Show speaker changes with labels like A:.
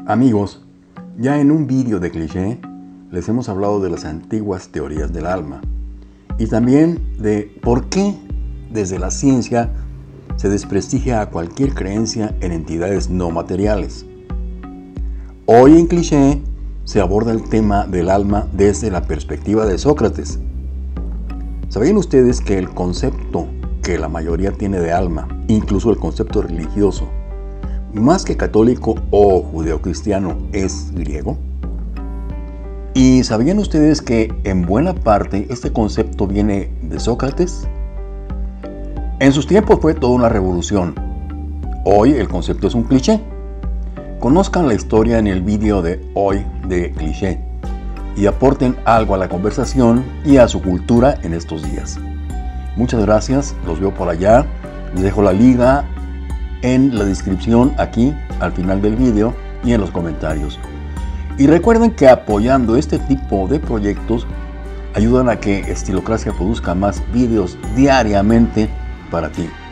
A: Amigos, ya en un vídeo de cliché les hemos hablado de las antiguas teorías del alma y también de por qué desde la ciencia se desprestigia a cualquier creencia en entidades no materiales. Hoy en cliché se aborda el tema del alma desde la perspectiva de Sócrates. ¿Sabían ustedes que el concepto que la mayoría tiene de alma, incluso el concepto religioso, más que católico o judeocristiano, es griego? ¿Y sabían ustedes que en buena parte este concepto viene de Sócrates? En sus tiempos fue toda una revolución. Hoy el concepto es un cliché. Conozcan la historia en el vídeo de hoy de cliché y aporten algo a la conversación y a su cultura en estos días. Muchas gracias, los veo por allá. Les dejo la liga en la descripción aquí al final del vídeo y en los comentarios. Y recuerden que apoyando este tipo de proyectos ayudan a que Estilocracia produzca más vídeos diariamente para ti.